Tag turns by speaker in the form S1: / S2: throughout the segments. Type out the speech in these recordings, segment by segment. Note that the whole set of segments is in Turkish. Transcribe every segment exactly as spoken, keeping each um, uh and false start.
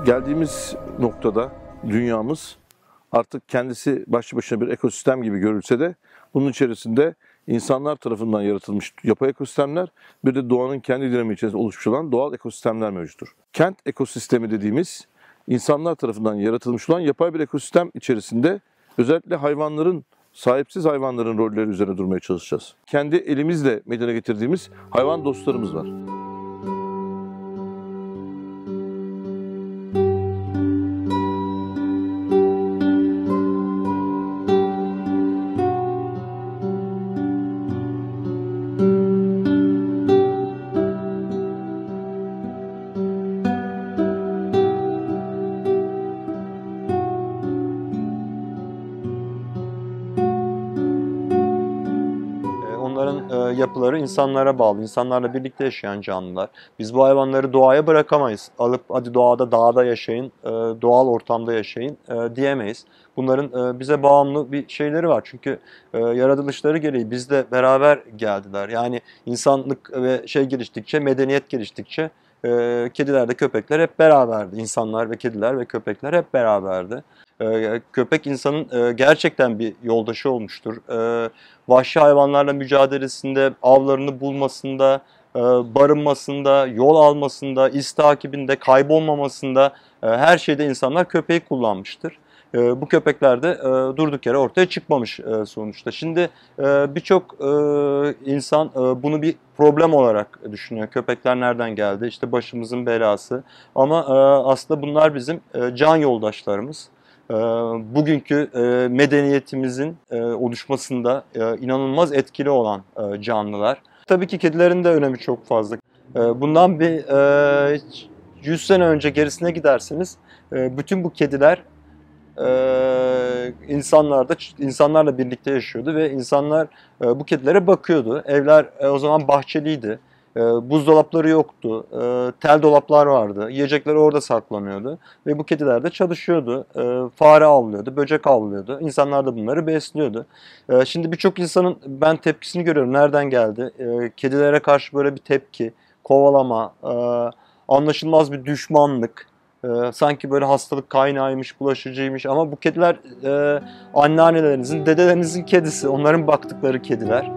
S1: Geldiğimiz noktada dünyamız artık kendisi başlı başına bir ekosistem gibi görülse de bunun içerisinde insanlar tarafından yaratılmış yapay ekosistemler, bir de doğanın kendi dinamiği içerisinde oluşmuş olan doğal ekosistemler mevcuttur. Kent ekosistemi dediğimiz insanlar tarafından yaratılmış olan yapay bir ekosistem içerisinde özellikle hayvanların, sahipsiz hayvanların rolleri üzerine durmaya çalışacağız. Kendi elimizle meydana getirdiğimiz hayvan dostlarımız var.
S2: Onların yapıları insanlara bağlı, insanlarla birlikte yaşayan canlılar. Biz bu hayvanları doğaya bırakamayız. Alıp hadi doğada, dağda yaşayın, doğal ortamda yaşayın diyemeyiz. Bunların bize bağımlı bir şeyleri var. Çünkü yaratılışları gereği bizle beraber geldiler. Yani insanlık ve şey geliştikçe, medeniyet geliştikçe kediler de köpekler hep beraberdi. İnsanlar ve kediler ve köpekler hep beraberdi. Köpek insanın gerçekten bir yoldaşı olmuştur. Vahşi hayvanlarla mücadelesinde, avlarını bulmasında, barınmasında, yol almasında, iz takibinde, kaybolmamasında her şeyde insanlar köpeği kullanmıştır. Bu köpekler de durduk yere ortaya çıkmamış sonuçta. Şimdi birçok insan bunu bir problem olarak düşünüyor. Köpekler nereden geldi? İşte başımızın belası. Ama aslında bunlar bizim can yoldaşlarımız. Bugünkü medeniyetimizin oluşmasında inanılmaz etkili olan canlılar. Tabii ki kedilerin de önemi çok fazla. Bundan bir yüz sene önce gerisine giderseniz bütün bu kediler insanlar da insanlarla birlikte yaşıyordu ve insanlar bu kedilere bakıyordu. Evler o zaman bahçeliydi. Buzdolapları yoktu, tel dolaplar vardı, yiyecekler orada saklanıyordu ve bu kediler de çalışıyordu, fare avlıyordu, böcek avlıyordu, insanlar da bunları besliyordu. Şimdi birçok insanın ben tepkisini görüyorum, nereden geldi? Kedilere karşı böyle bir tepki, kovalama, anlaşılmaz bir düşmanlık, sanki böyle hastalık kaynağıymış, bulaşıcıymış ama bu kediler anneannelerinizin, dedelerinizin kedisi, onların baktıkları kediler.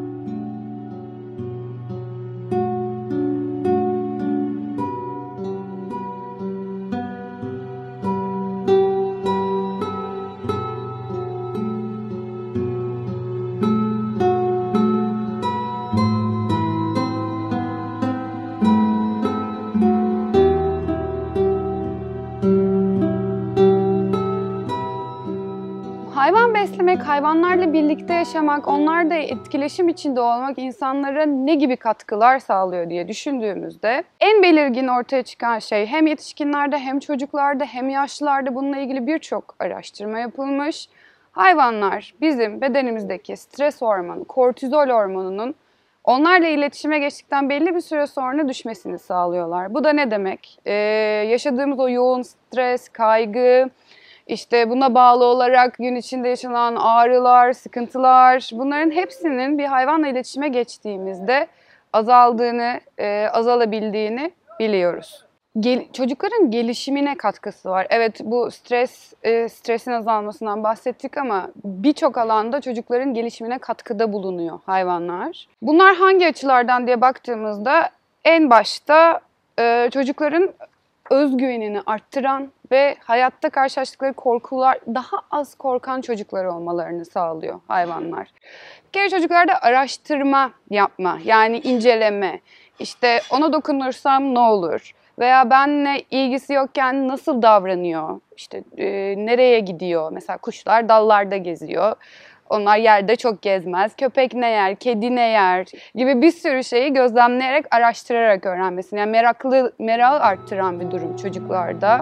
S3: Hayvan beslemek, hayvanlarla birlikte yaşamak, onlarla etkileşim içinde olmak insanlara ne gibi katkılar sağlıyor diye düşündüğümüzde en belirgin ortaya çıkan şey hem yetişkinlerde hem çocuklarda hem yaşlılarda bununla ilgili birçok araştırma yapılmış. Hayvanlar bizim bedenimizdeki stres hormonu, kortizol hormonunun onlarla iletişime geçtikten belli bir süre sonra düşmesini sağlıyorlar. Bu da ne demek? Ee, yaşadığımız o yoğun stres, kaygı, İşte buna bağlı olarak gün içinde yaşanan ağrılar, sıkıntılar, bunların hepsinin bir hayvanla iletişime geçtiğimizde azaldığını, e, azalabildiğini biliyoruz. Gel, çocukların gelişimine katkısı var. Evet, bu stres, e, stresin azalmasından bahsettik ama birçok alanda çocukların gelişimine katkıda bulunuyor hayvanlar. Bunlar hangi açılardan diye baktığımızda en başta e, çocukların özgüvenini arttıran ve hayatta karşılaştıkları korkular daha az korkan çocuklar olmalarını sağlıyor hayvanlar. Bir kere çocuklarda araştırma yapma, yani inceleme, işte ona dokunursam ne olur veya benimle ilgisi yokken nasıl davranıyor, işte e, nereye gidiyor, mesela kuşlar dallarda geziyor. Onlar yerde çok gezmez. Köpek ne yer, kedi ne yer gibi bir sürü şeyi gözlemleyerek, araştırarak öğrenmesini. Yani meraklı, merakı arttıran bir durum çocuklarda.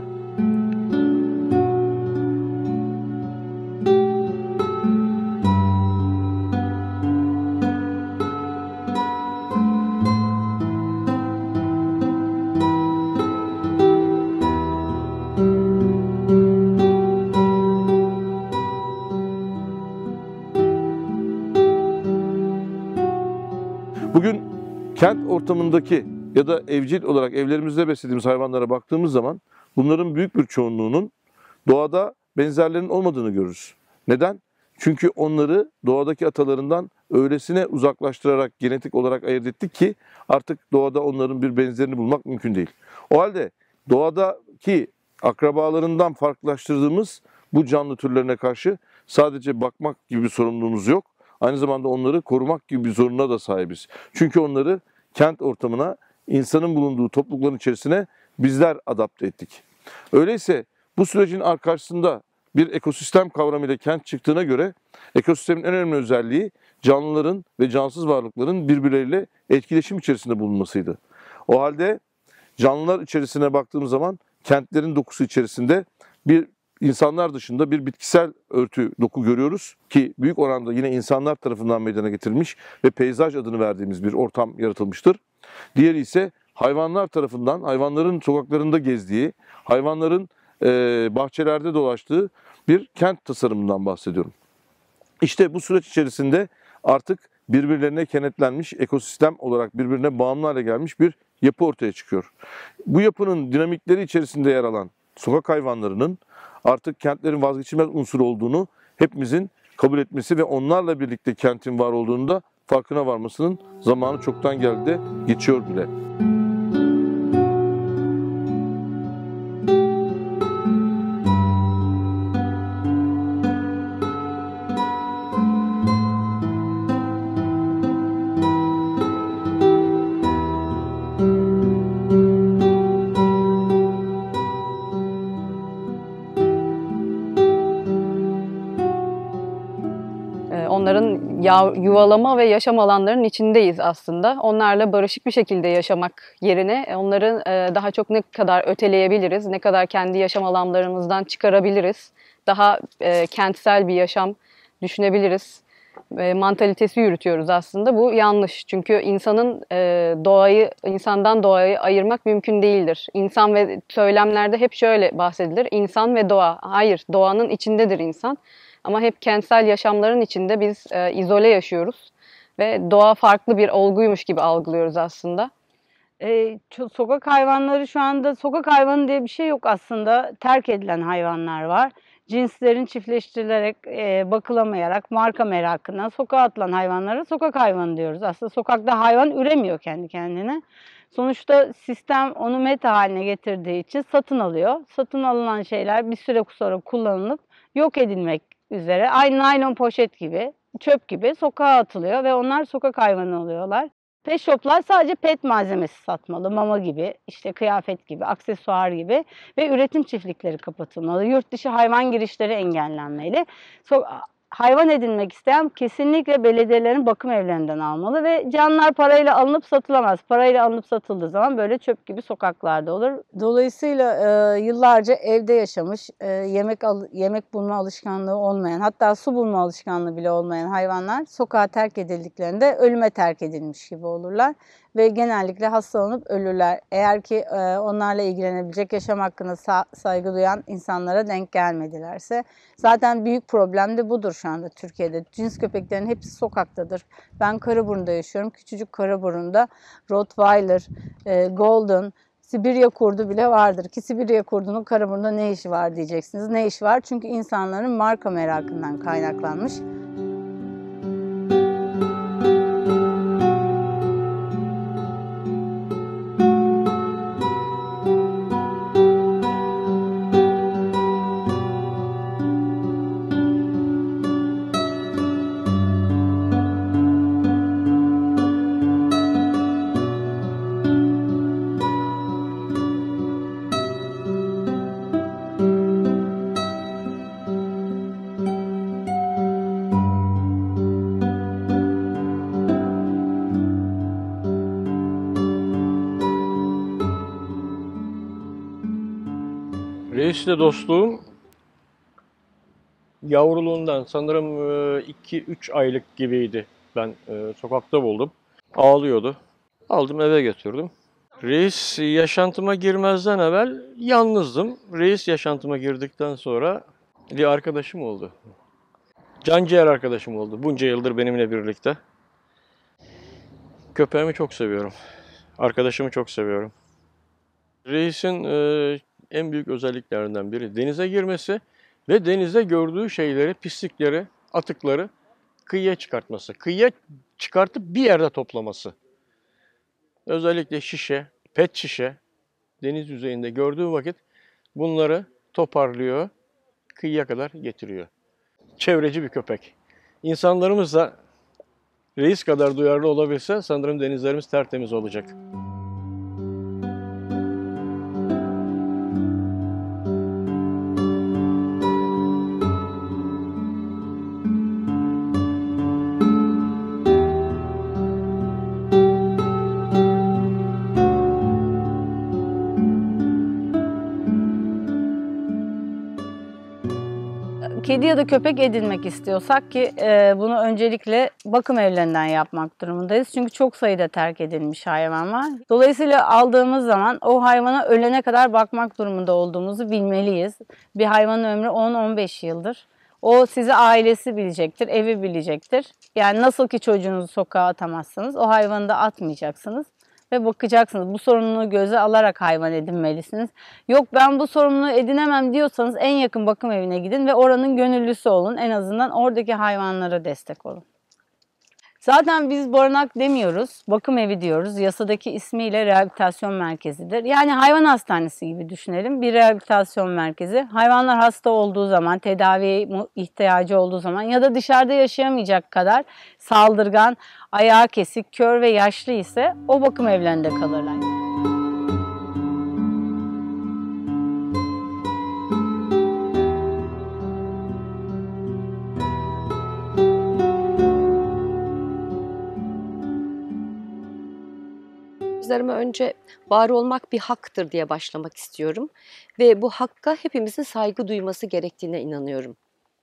S1: Bugün kent ortamındaki ya da evcil olarak evlerimizde beslediğimiz hayvanlara baktığımız zaman bunların büyük bir çoğunluğunun doğada benzerlerinin olmadığını görürüz. Neden? Çünkü onları doğadaki atalarından öylesine uzaklaştırarak genetik olarak ayırt ettik ki artık doğada onların bir benzerini bulmak mümkün değil. O halde doğadaki akrabalarından farklılaştırdığımız bu canlı türlerine karşı sadece bakmak gibi bir sorumluluğumuz yok. Aynı zamanda onları korumak gibi bir zorunluluğa da sahibiz. Çünkü onları kent ortamına, insanın bulunduğu toplulukların içerisine bizler adapte ettik. Öyleyse bu sürecin karşısında bir ekosistem kavramıyla kent çıktığına göre ekosistemin en önemli özelliği canlıların ve cansız varlıkların birbirleriyle etkileşim içerisinde bulunmasıydı. O halde canlılar içerisine baktığımız zaman kentlerin dokusu içerisinde bir insanlar dışında bir bitkisel örtü doku görüyoruz ki büyük oranda yine insanlar tarafından meydana getirilmiş ve peyzaj adını verdiğimiz bir ortam yaratılmıştır. Diğeri ise hayvanlar tarafından, hayvanların sokaklarında gezdiği, hayvanların e, bahçelerde dolaştığı bir kent tasarımından bahsediyorum. İşte bu süreç içerisinde artık birbirlerine kenetlenmiş, ekosistem olarak birbirine bağımlı hale gelmiş bir yapı ortaya çıkıyor. Bu yapının dinamikleri içerisinde yer alan sokak hayvanlarının artık kentlerin vazgeçilmez unsur olduğunu hepimizin kabul etmesi ve onlarla birlikte kentin var olduğunu da farkına varmasının zamanı çoktan geldi de geçiyor bile.
S4: Onların yuvalama ve yaşam alanlarının içindeyiz aslında. Onlarla barışık bir şekilde yaşamak yerine onların daha çok ne kadar öteleyebiliriz, ne kadar kendi yaşam alanlarımızdan çıkarabiliriz, daha kentsel bir yaşam düşünebiliriz mantalitesi yürütüyoruz aslında. Bu yanlış. Çünkü insanın doğayı, insandan doğayı ayırmak mümkün değildir. İnsan ve söylemlerde hep şöyle bahsedilir. İnsan ve doğa. Hayır, doğanın içindedir insan. Ama hep kentsel yaşamların içinde biz e, izole yaşıyoruz ve doğa farklı bir olguymuş gibi algılıyoruz aslında.
S5: E, sokak hayvanları şu anda, sokak hayvanı diye bir şey yok aslında. Terk edilen hayvanlar var. Cinslerin çiftleştirilerek, e, bakılamayarak, marka merakından sokağa atılan hayvanlara sokak hayvanı diyoruz. Aslında sokakta hayvan üremiyor kendi kendine. Sonuçta sistem onu meta haline getirdiği için satın alıyor. Satın alınan şeyler bir süre sonra kullanılıp yok edilmek üzere, aynı naylon poşet gibi, çöp gibi sokağa atılıyor ve onlar sokak hayvanı oluyorlar. Pet shop'lar sadece pet malzemesi satmalı, mama gibi, işte kıyafet gibi, aksesuar gibi ve üretim çiftlikleri kapatılmalı. Yurt dışı hayvan girişleri engellenmeli. So hayvan edinmek isteyen kesinlikle belediyelerin bakım evlerinden almalı ve canlılar parayla alınıp satılamaz. Parayla alınıp satıldığı zaman böyle çöp gibi sokaklarda olur. Dolayısıyla e, yıllarca evde yaşamış, e, yemek yemek bulma alışkanlığı olmayan, hatta su bulma alışkanlığı bile olmayan hayvanlar sokağa terk edildiklerinde ölüme terk edilmiş gibi olurlar ve genellikle hastalanıp ölürler. Eğer ki e, onlarla ilgilenebilecek, yaşam hakkına sa saygı duyan insanlara denk gelmedilerse. Zaten büyük problem de budur şu anda Türkiye'de. Cins köpeklerin hepsi sokaktadır. Ben Karaburun'da yaşıyorum. Küçücük Karaburun'da Rottweiler, e, Golden, Sibirya kurdu bile vardır ki Sibirya kurdunun Karaburun'da ne işi var diyeceksiniz. Ne işi var? Çünkü insanların marka merakından kaynaklanmış.
S6: Reis'le dostluğum yavruluğundan sanırım iki üç aylık gibiydi. Ben sokakta buldum. Ağlıyordu. Aldım eve götürdüm. Reis yaşantıma girmezden evvel yalnızdım. Reis yaşantıma girdikten sonra bir arkadaşım oldu. Canciğer arkadaşım oldu. Bunca yıldır benimle birlikte. Köpeğimi çok seviyorum. Arkadaşımı çok seviyorum. Reis'in e, en büyük özelliklerinden biri denize girmesi ve denizde gördüğü şeyleri, pislikleri, atıkları kıyıya çıkartması. Kıyıya çıkartıp bir yerde toplaması. Özellikle şişe, pet şişe deniz yüzeyinde gördüğü vakit bunları toparlıyor, kıyıya kadar getiriyor. Çevreci bir köpek. İnsanlarımız da reis kadar duyarlı olabilse sanırım denizlerimiz tertemiz olacak.
S5: Kedi ya da köpek edinmek istiyorsak ki e, bunu öncelikle bakım evlerinden yapmak durumundayız. Çünkü çok sayıda terk edilmiş hayvan var. Dolayısıyla aldığımız zaman o hayvana ölene kadar bakmak durumunda olduğumuzu bilmeliyiz. Bir hayvanın ömrü on on beş yıldır. O sizi ailesi bilecektir, evi bilecektir. Yani nasıl ki çocuğunuzu sokağa atamazsınız, o hayvanı da atmayacaksınız ve bakacaksınız. Bu sorumluluğu göze alarak hayvan edinmelisiniz. Yok ben bu sorumluluğu edinemem diyorsanız en yakın bakım evine gidin ve oranın gönüllüsü olun. En azından oradaki hayvanlara destek olun. Zaten biz barınak demiyoruz, bakım evi diyoruz. Yasadaki ismiyle rehabilitasyon merkezidir. Yani hayvan hastanesi gibi düşünelim. Bir rehabilitasyon merkezi. Hayvanlar hasta olduğu zaman, tedaviye ihtiyacı olduğu zaman ya da dışarıda yaşayamayacak kadar saldırgan, ayağı kesik, kör ve yaşlı ise o bakım evlerinde kalırlar.
S7: Sözlerime önce var olmak bir haktır diye başlamak istiyorum. Ve bu hakka hepimizin saygı duyması gerektiğine inanıyorum.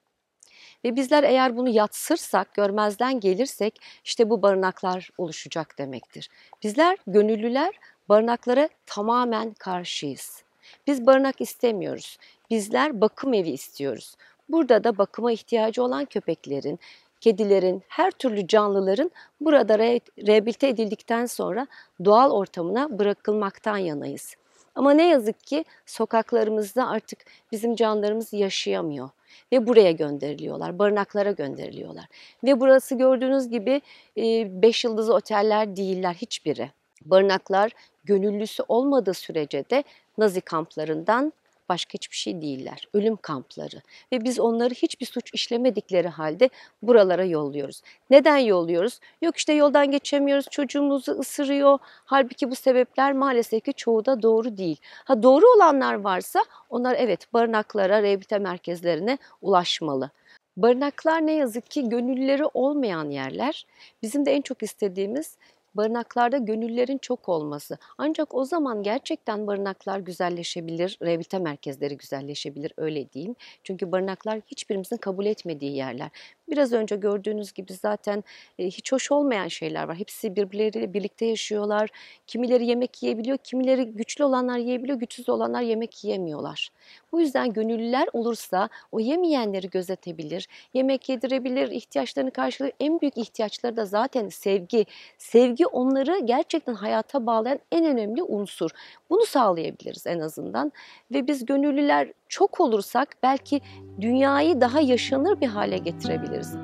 S7: Ve bizler eğer bunu yatsırsak, görmezden gelirsek işte bu barınaklar oluşacak demektir. Bizler gönüllüler barınaklara tamamen karşıyız. Biz barınak istemiyoruz. Bizler bakım evi istiyoruz. Burada da bakıma ihtiyacı olan köpeklerin, kedilerin, her türlü canlıların burada re rehabilite edildikten sonra doğal ortamına bırakılmaktan yanayız. Ama ne yazık ki sokaklarımızda artık bizim canlılarımız yaşayamıyor ve buraya gönderiliyorlar, barınaklara gönderiliyorlar. Ve burası gördüğünüz gibi beş yıldızlı oteller değiller hiçbiri. Barınaklar gönüllüsü olmadığı sürece de Nazi kamplarından başka hiçbir şey değiller. Ölüm kampları. Ve biz onları hiçbir suç işlemedikleri halde buralara yolluyoruz. Neden yolluyoruz? Yok işte yoldan geçemiyoruz, çocuğumuzu ısırıyor. Halbuki bu sebepler maalesef ki çoğu da doğru değil. Ha doğru olanlar varsa onlar evet barınaklara, rehabilite merkezlerine ulaşmalı. Barınaklar ne yazık ki gönüllüleri olmayan yerler. Bizim de en çok istediğimiz barınaklarda gönüllülerin çok olması. Ancak o zaman gerçekten barınaklar güzelleşebilir, rehabilite merkezleri güzelleşebilir, öyle diyeyim. Çünkü barınaklar hiçbirimizin kabul etmediği yerler. Biraz önce gördüğünüz gibi zaten e, hiç hoş olmayan şeyler var. Hepsi birbirleriyle birlikte yaşıyorlar. Kimileri yemek yiyebiliyor, kimileri güçlü olanlar yiyebiliyor, güçsüz olanlar yemek yiyemiyorlar. Bu yüzden gönüllüler olursa o yemeyenleri gözetebilir, yemek yedirebilir, ihtiyaçlarını karşılar. En büyük ihtiyaçları da zaten sevgi. Sevgi onları gerçekten hayata bağlayan en önemli unsur. Bunu sağlayabiliriz en azından. Ve biz gönüllüler çok olursak belki dünyayı daha yaşanır bir hale getirebiliriz.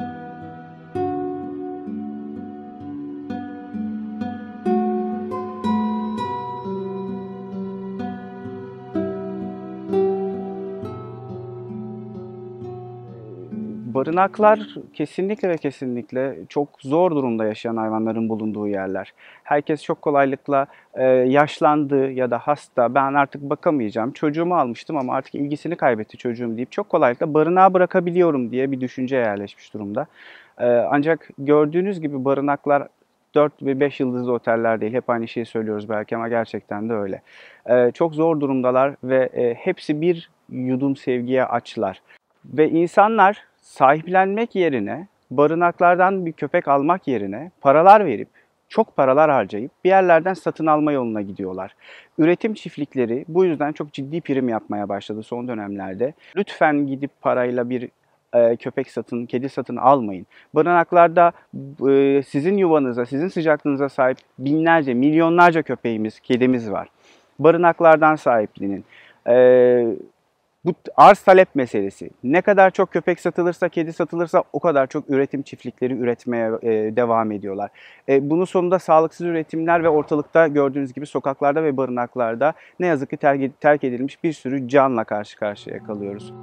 S8: Barınaklar kesinlikle ve kesinlikle çok zor durumda yaşayan hayvanların bulunduğu yerler. Herkes çok kolaylıkla e, yaşlandı ya da hasta, ben artık bakamayacağım, çocuğumu almıştım ama artık ilgisini kaybetti çocuğum deyip çok kolaylıkla barınağa bırakabiliyorum diye bir düşünce yerleşmiş durumda. E, ancak gördüğünüz gibi barınaklar dört ve beş yıldızlı oteller değil. Hep aynı şeyi söylüyoruz belki ama gerçekten de öyle. E, çok zor durumdalar ve e, hepsi bir yudum sevgiye açlar. Ve insanlar sahiplenmek yerine, barınaklardan bir köpek almak yerine paralar verip, çok paralar harcayıp bir yerlerden satın alma yoluna gidiyorlar. Üretim çiftlikleri bu yüzden çok ciddi prim yapmaya başladı son dönemlerde. Lütfen gidip parayla bir e, köpek satın, kedi satın almayın. Barınaklarda e, sizin yuvanıza, sizin sıcaklığınıza sahip binlerce, milyonlarca köpeğimiz, kedimiz var. Barınaklardan sahiplenin. Ee, Bu arz talep meselesi. Ne kadar çok köpek satılırsa, kedi satılırsa o kadar çok üretim çiftlikleri üretmeye e, devam ediyorlar. E, bunun sonunda sağlıksız üretimler ve ortalıkta gördüğünüz gibi sokaklarda ve barınaklarda ne yazık ki terk, terk edilmiş bir sürü canla karşı karşıya kalıyoruz.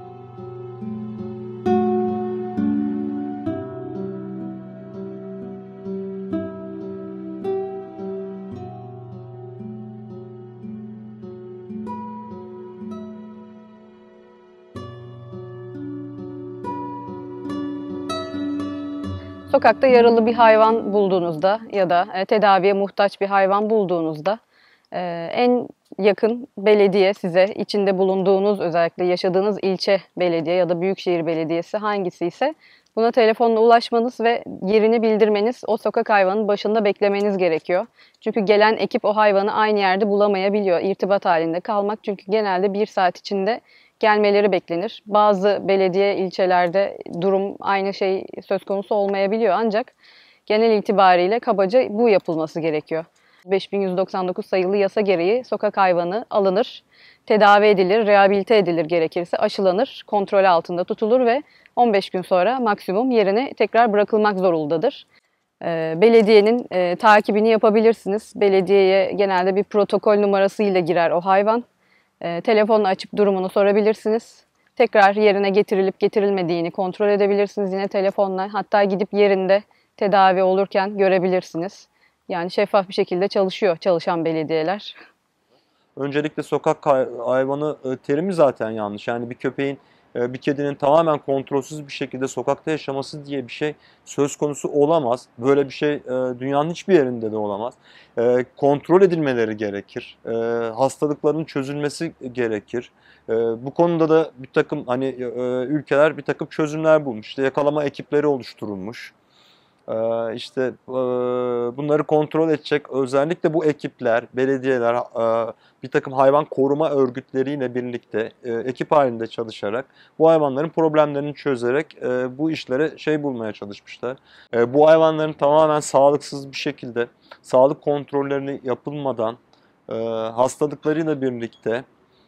S4: Sokakta yaralı bir hayvan bulduğunuzda ya da e, tedaviye muhtaç bir hayvan bulduğunuzda e, en yakın belediye size içinde bulunduğunuz, özellikle yaşadığınız ilçe belediye ya da büyükşehir belediyesi hangisi ise buna telefonla ulaşmanız ve yerini bildirmeniz, o sokak hayvanın başında beklemeniz gerekiyor. Çünkü gelen ekip o hayvanı aynı yerde bulamayabiliyor. İrtibat halinde kalmak, çünkü genelde bir saat içinde gelmeleri beklenir. Bazı belediye ilçelerde durum aynı şey söz konusu olmayabiliyor, ancak genel itibariyle kabaca bu yapılması gerekiyor. beş bin yüz doksan dokuz sayılı yasa gereği sokak hayvanı alınır, tedavi edilir, rehabilite edilir, gerekirse aşılanır, kontrol altında tutulur ve on beş gün sonra maksimum yerine tekrar bırakılmak zorundadır. Belediyenin e, takibini yapabilirsiniz. Belediyeye genelde bir protokol numarası ile girer o hayvan. E, telefonla açıp durumunu sorabilirsiniz. Tekrar yerine getirilip getirilmediğini kontrol edebilirsiniz yine telefonla. Hatta gidip yerinde tedavi olurken görebilirsiniz. Yani şeffaf bir şekilde çalışıyor çalışan belediyeler.
S2: Öncelikle sokak hayvanı terimi zaten yanlış. Yani bir köpeğin, bir kedinin tamamen kontrolsüz bir şekilde sokakta yaşaması diye bir şey söz konusu olamaz. Böyle bir şey dünyanın hiçbir yerinde de olamaz. Kontrol edilmeleri gerekir. Hastalıkların çözülmesi gerekir. Bu konuda da bir takım hani ülkeler bir takım çözümler bulmuş. İşte yakalama ekipleri oluşturulmuş. İşte bunları kontrol edecek özellikle bu ekipler, belediyeler bir takım hayvan koruma örgütleriyle birlikte ekip halinde çalışarak bu hayvanların problemlerini çözerek bu işlere şey bulmaya çalışmışlar. Bu hayvanların tamamen sağlıksız bir şekilde sağlık kontrollerini yapılmadan hastalıklarıyla birlikte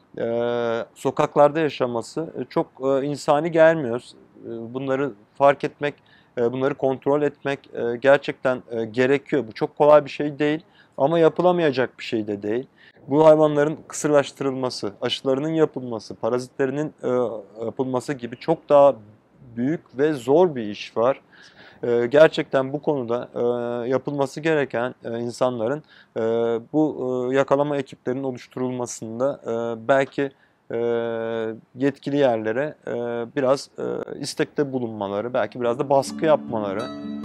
S2: sokaklarda yaşaması çok insani gelmiyor. Bunları fark etmek, bunları kontrol etmek gerçekten gerekiyor. Bu çok kolay bir şey değil ama yapılamayacak bir şey de değil. Bu hayvanların kısırlaştırılması, aşılarının yapılması, parazitlerinin yapılması gibi çok daha büyük ve zor bir iş var. Gerçekten bu konuda yapılması gereken insanların bu yakalama ekiplerinin oluşturulmasında belki yetkili yerlere biraz istekte bulunmaları, belki biraz da baskı yapmaları.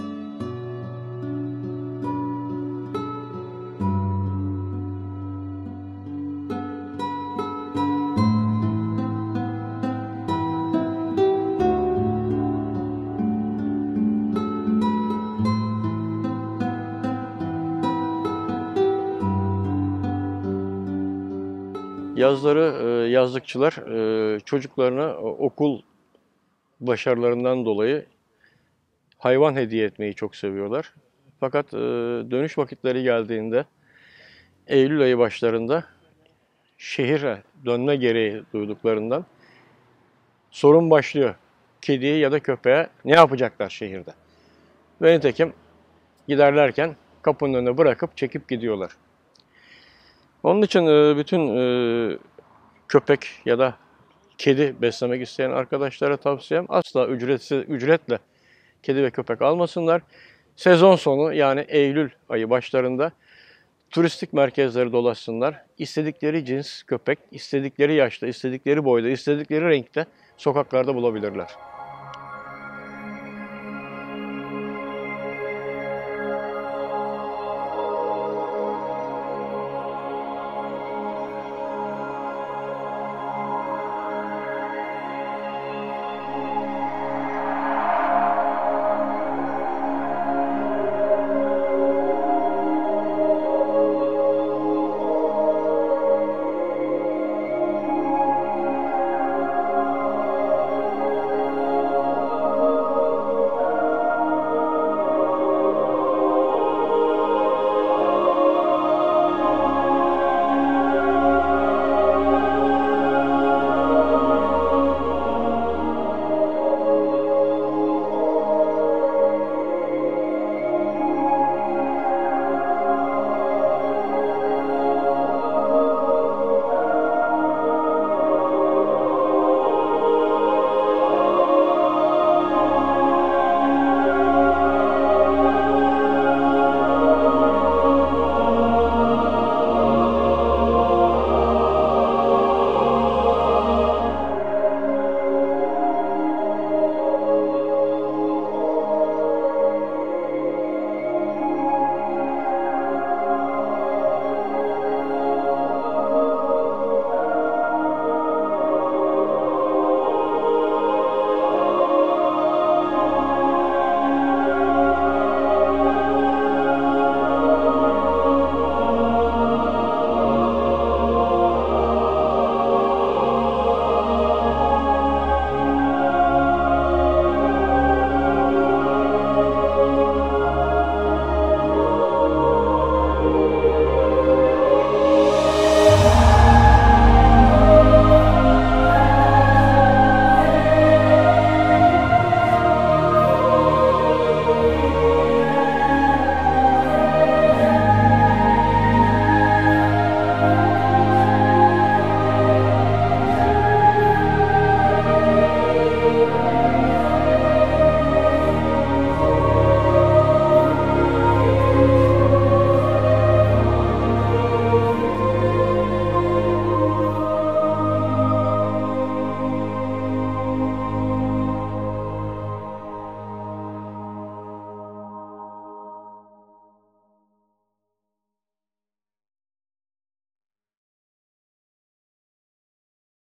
S6: Yazları yazlıkçılar çocuklarına okul başarılarından dolayı hayvan hediye etmeyi çok seviyorlar. Fakat dönüş vakitleri geldiğinde Eylül ayı başlarında şehire dönme gereği duyduklarından sorun başlıyor. Kediye ya da köpeğe ne yapacaklar şehirde? Ve nitekim giderlerken kapının önüne bırakıp çekip gidiyorlar. Onun için bütün köpek ya da kedi beslemek isteyen arkadaşlara tavsiyem asla ücretsiz ücretle kedi ve köpek almasınlar. Sezon sonu, yani Eylül ayı başlarında turistik merkezleri dolaşsınlar. İstedikleri cins köpek, istedikleri yaşta, istedikleri boyda, istedikleri renkte sokaklarda bulabilirler.